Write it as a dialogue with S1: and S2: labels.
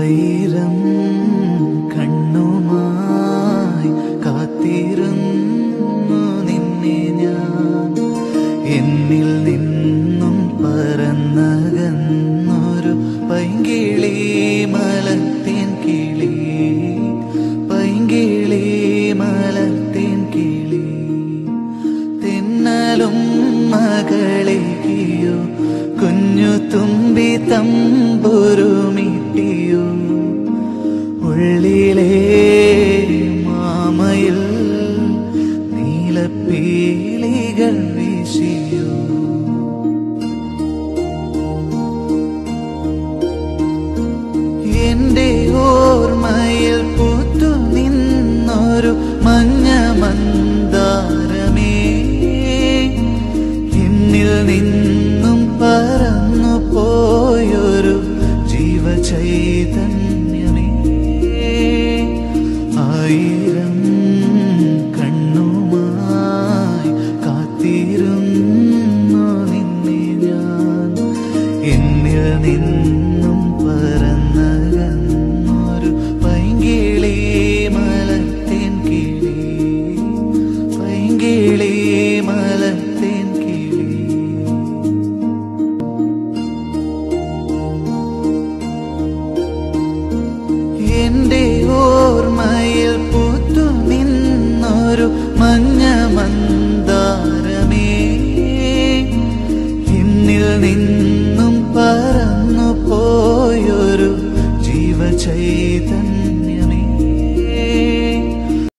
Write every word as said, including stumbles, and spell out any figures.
S1: ആയിരം കണ്ണുമായി കാത്തിരുന്നു നിന്നെ ഞാൻ. എന്നിൽ നിന്നും പറന്നകന്നൊരു പൈങ്കിളി മലർത്തേൻ കിളി, പൈങ്കിളി മലർത്തേൻ കിളി. തെന്നലും മകളെയോ കുഞ്ഞു തുമ്പി തമ്പുരുമിട്ടിയോ, ഉള്ളിലെ മാമയിൽ നീലപ്പീലികൾ വീശിയോ. എന്റെ ഓർമ്മയിൽ പൂത്തു നിന്നൊരു മഞ്ഞ മന്ദാരമേ, എന്നിൽ നിന്നും പറന്നു പോയൊരു ജീവചൈതന്യം.